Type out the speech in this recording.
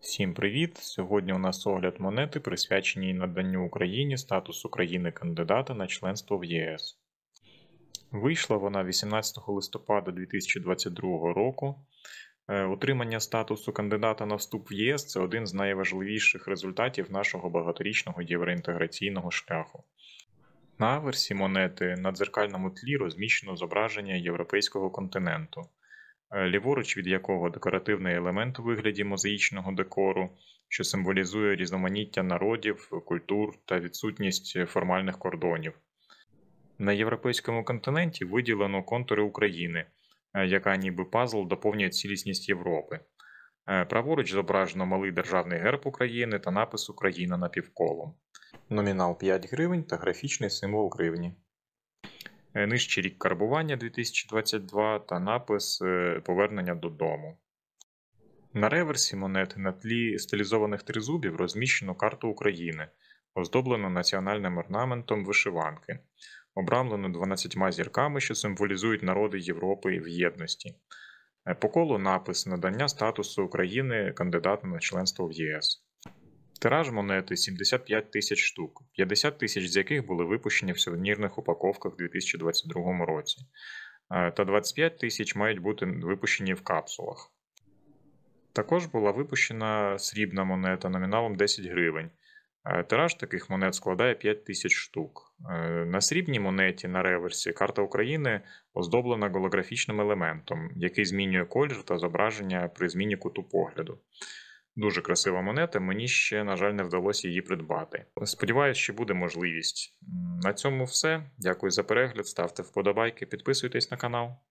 Всім привіт! Сьогодні у нас огляд монети, присвяченій наданню Україні статусу країни-кандидата на членство в ЄС. Вийшла вона 18 листопада 2022 року. Отримання статусу кандидата на вступ в ЄС – це один з найважливіших результатів нашого багаторічного євроінтеграційного шляху. На аверсі монети на дзеркальному тлі розміщено зображення європейського континенту, ліворуч від якого декоративний елемент у вигляді мозаїчного декору, що символізує різноманіття народів, культур та відсутність формальних кордонів. На європейському континенті виділено контури України, яка ніби пазл доповнює цілісність Європи. Праворуч зображено малий державний герб України та напис «Україна» напівколом. Номінал 5 гривень та графічний символ гривні. Нижче рік карбування 2022 та напис «Повернення додому». На реверсі монети на тлі стилізованих тризубів розміщено карту України, оздоблену національним орнаментом вишиванки, обрамлену 12 зірками, що символізують народи Європи в єдності. По колу напис «Надання статусу України кандидата на членство в єС». Тираж монети 75 тисяч штук, 50 тисяч з яких були випущені в сувенірних упаковках у 2022 році, та 25 тисяч мають бути випущені в капсулах. Також була випущена срібна монета номіналом 10 гривень. Тираж таких монет складає 5 тисяч штук. На срібній монеті на реверсі карта України оздоблена голографічним елементом, який змінює колір та зображення при зміні куту погляду. Дуже красива монета, мені ще, на жаль, не вдалося її придбати. Сподіваюсь, що буде можливість. На цьому все. Дякую за перегляд, ставте вподобайки, підписуйтесь на канал.